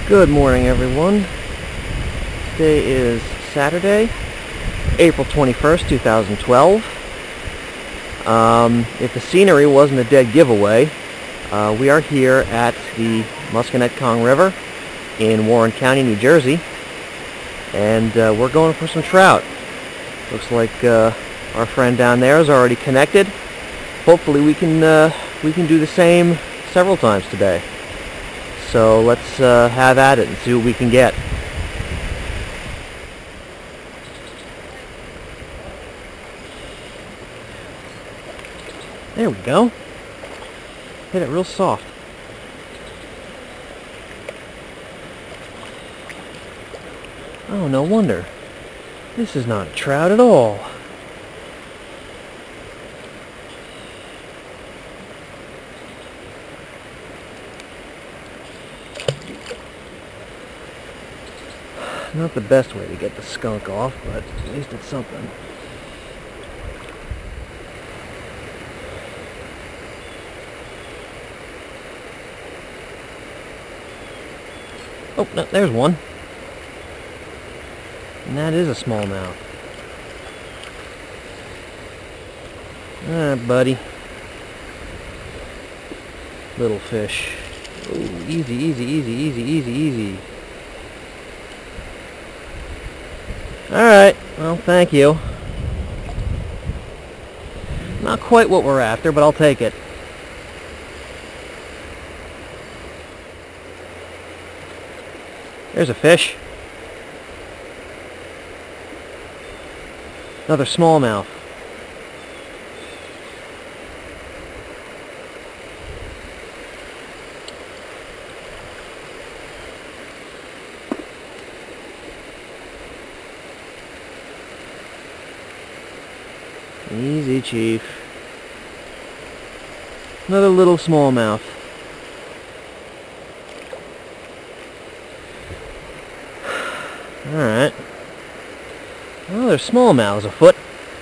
Good morning, everyone. Today is Saturday, April 21st, 2012. If the scenery wasn't a dead giveaway, we are here at the Musconetcong River in Warren County, New Jersey, and we're going for some trout. Looks like our friend down there is already connected. Hopefully we can do the same several times today. So let's have at it and see what we can get. There we go. Hit it real soft. Oh, no wonder. This is not a trout at all. Not the best way to get the skunk off, but at least it's something. Oh, no, there's one. And that is a smallmouth. Ah, buddy. Little fish. Ooh, easy, easy, easy, easy, easy, easy. Alright, well, thank you. Not quite what we're after, but I'll take it. There's a fish. Another smallmouth. Easy, Chief. Another little smallmouth. Alright. Well, there's smallmouths afoot.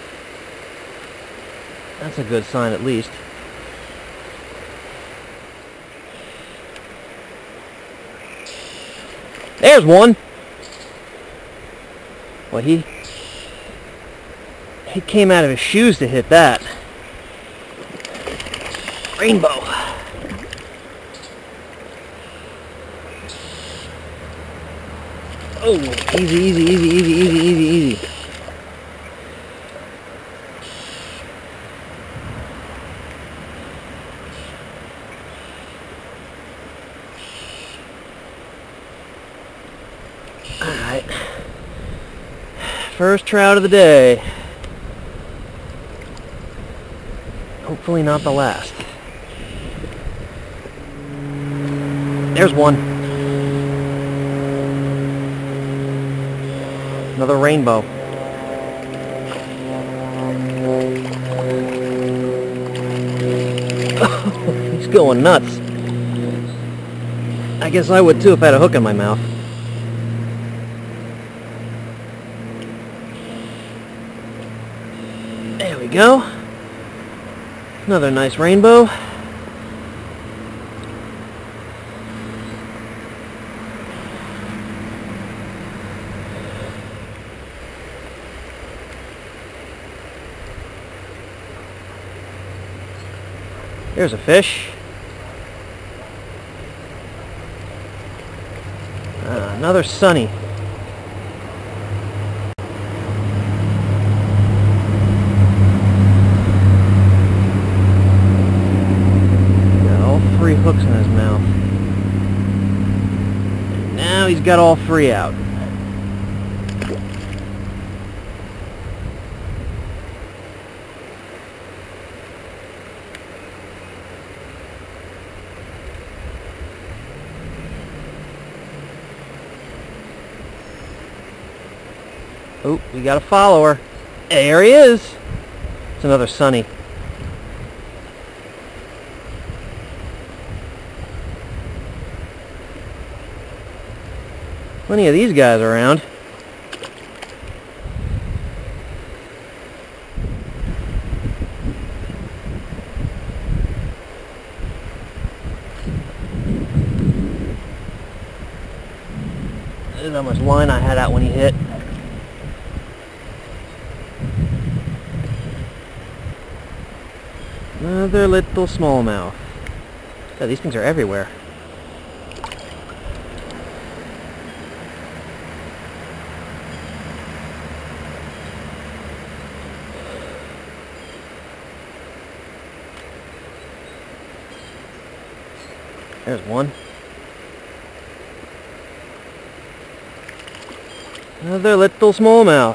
That's a good sign at least. There's one! Well, he came out of his shoes to hit that. Rainbow. Oh, easy, easy, easy, easy, easy, easy, easy. Alright. First trout of the day. Hopefully not the last. There's one. Another rainbow. He's going nuts. I guess I would too if I had a hook in my mouth. There we go. Another nice rainbow. There's a fish. Another sunny. Three hooks in his mouth. And now he's got all three out. Oh, we got a follower. There he is. It's another sunny. Plenty of these guys around. There's how much line I had out when he hit. Another little smallmouth. Yeah, these things are everywhere. There's one. Another little smallmouth.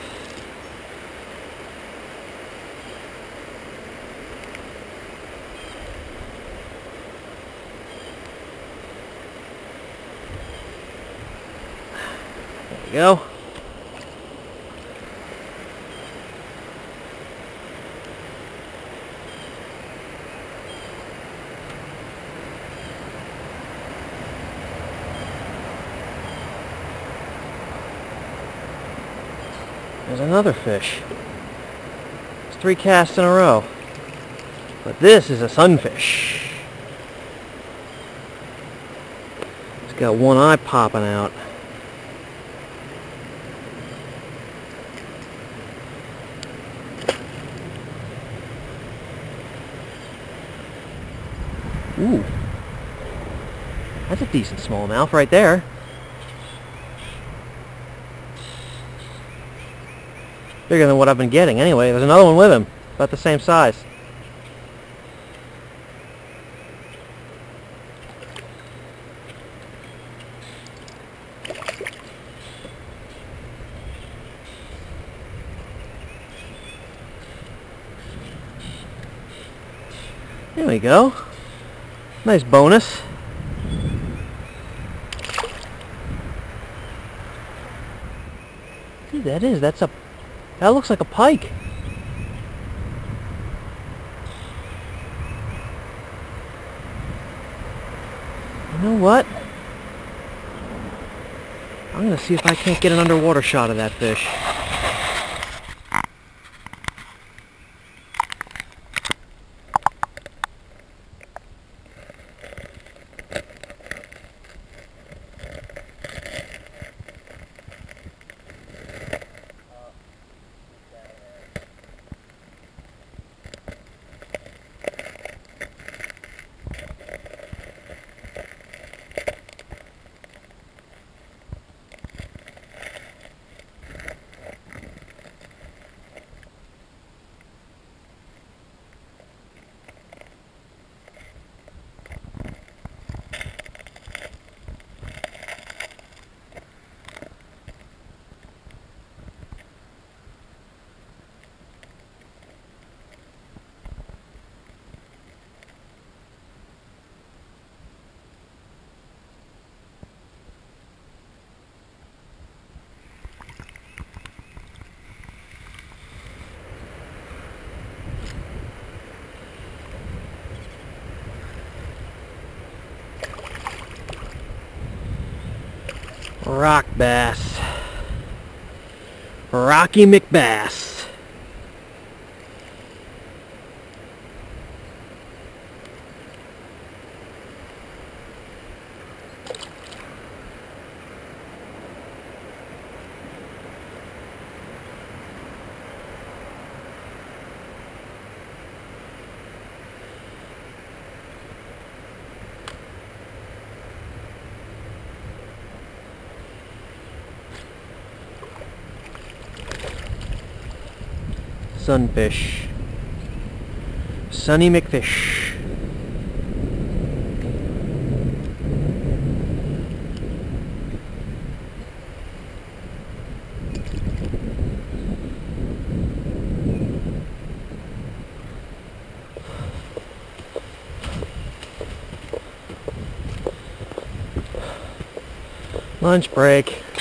There we go. There's another fish. It's 3 casts in a row. But this is a sunfish. It's got one eye popping out. Ooh. That's a decent smallmouth right there. Bigger than what I've been getting. Anyway, there's another one with him. About the same size. There we go. Nice bonus. See, that looks like a pike. You know what? I'm gonna see if I can't get an underwater shot of that fish. Rock bass. Rocky McBass. Sunfish. Sunny McFish. Lunch break.